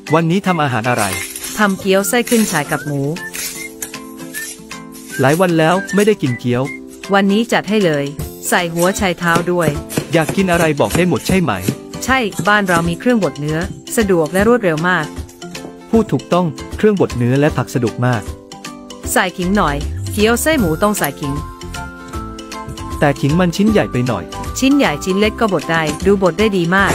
วันนี้ทำอาหารอะไรทำเกี๊ยวไส้ขึ้นฉ่ายกับหมูหลายวันแล้วไม่ได้กินเกี๊ยววันนี้จัดให้เลยใส่หัวไชเท้าด้วยอยากกินอะไรบอกได้หมดใช่ไหมใช่บ้านเรามีเครื่องบดเนื้อสะดวกและรวดเร็วมากพูดถูกต้องเครื่องบดเนื้อและผักสะดวกมากใส่ขิงหน่อยเกี๊ยวไส้หมูต้องใส่ขิงแต่ขิงมันชิ้นใหญ่ไปหน่อยชิ้นใหญ่ชิ้นเล็กก็บดได้ดูบดได้ดีมาก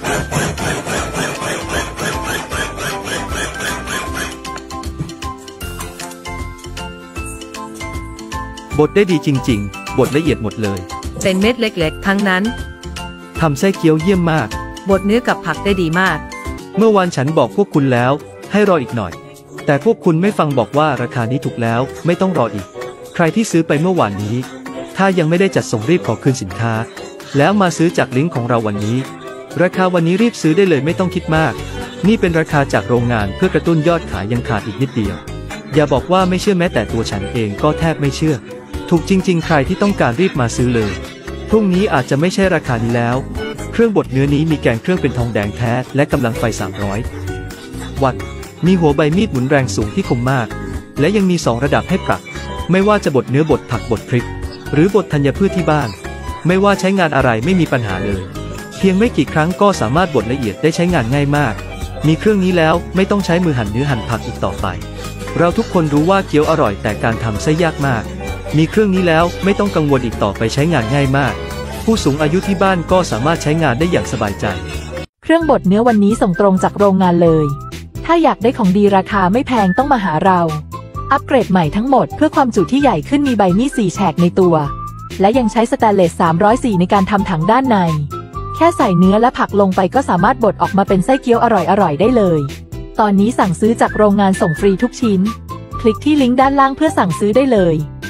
บดได้ดีจริงๆบดละเอียดหมดเลยเป็นเม็ดเล็กๆทั้งนั้นทำไส้เกี๊ยวเยี่ยมมากบดเนื้อกับผักได้ดีมากเมื่อวานฉันบอกพวกคุณแล้วให้รออีกหน่อยแต่พวกคุณไม่ฟังบอกว่าราคานี้ถูกแล้วไม่ต้องรออีกใครที่ซื้อไปเมื่อวานนี้ถ้ายังไม่ได้จัดส่งรีบขอคืนสินค้าแล้วมาซื้อจากลิงก์ของเราวันนี้ราคาวันนี้รีบซื้อได้เลยไม่ต้องคิดมากนี่เป็นราคาจากโรงงานเพื่อกระตุ้นยอดขายยังขาดอีกนิดเดียวอย่าบอกว่าไม่เชื่อแม้แต่ตัวฉันเองก็แทบไม่เชื่อถูกจริงๆใครที่ต้องการรีบมาซื้อเลยพรุ่งนี้อาจจะไม่ใช่ราคานี้แล้วเครื่องบดเนื้อนี้มีแกนเครื่องเป็นทองแดงแท้และกำลังไฟ300 วัตต์มีหัวใบมีดหมุนแรงสูงที่คมมากและยังมี2ระดับให้ปรับไม่ว่าจะบดเนื้อบดผักบดพริกหรือบดธัญพืชที่บ้านไม่ว่าใช้งานอะไรไม่มีปัญหาเลยเพียงไม่กี่ครั้งก็สามารถบดละเอียดได้ใช้งานง่ายมากมีเครื่องนี้แล้วไม่ต้องใช้มือหั่นเนื้อหั่นผักอีกต่อไปเราทุกคนรู้ว่าเกี๊ยวอร่อยแต่การทำไส้ยากมากมีเครื่องนี้แล้วไม่ต้องกังวลอีกต่อไปใช้งานง่ายมากผู้สูงอายุที่บ้านก็สามารถใช้งานได้อย่างสบายใจเครื่องบดเนื้อวันนี้ส่งตรงจากโรงงานเลยถ้าอยากได้ของดีราคาไม่แพงต้องมาหาเราอัปเกรดใหม่ทั้งหมดเพื่อความจุที่ใหญ่ขึ้นมีใบมีด4 แฉกในตัวและยังใช้สแตนเลส304ในการทำถังด้านในแค่ใส่เนื้อและผักลงไปก็สามารถบดออกมาเป็นไส้เกี๊ยวอร่อยได้เลยตอนนี้สั่งซื้อจากโรงงานส่งฟรีทุกชิ้นคลิกที่ลิงก์ด้านล่างเพื่อสั่งซื้อได้เลย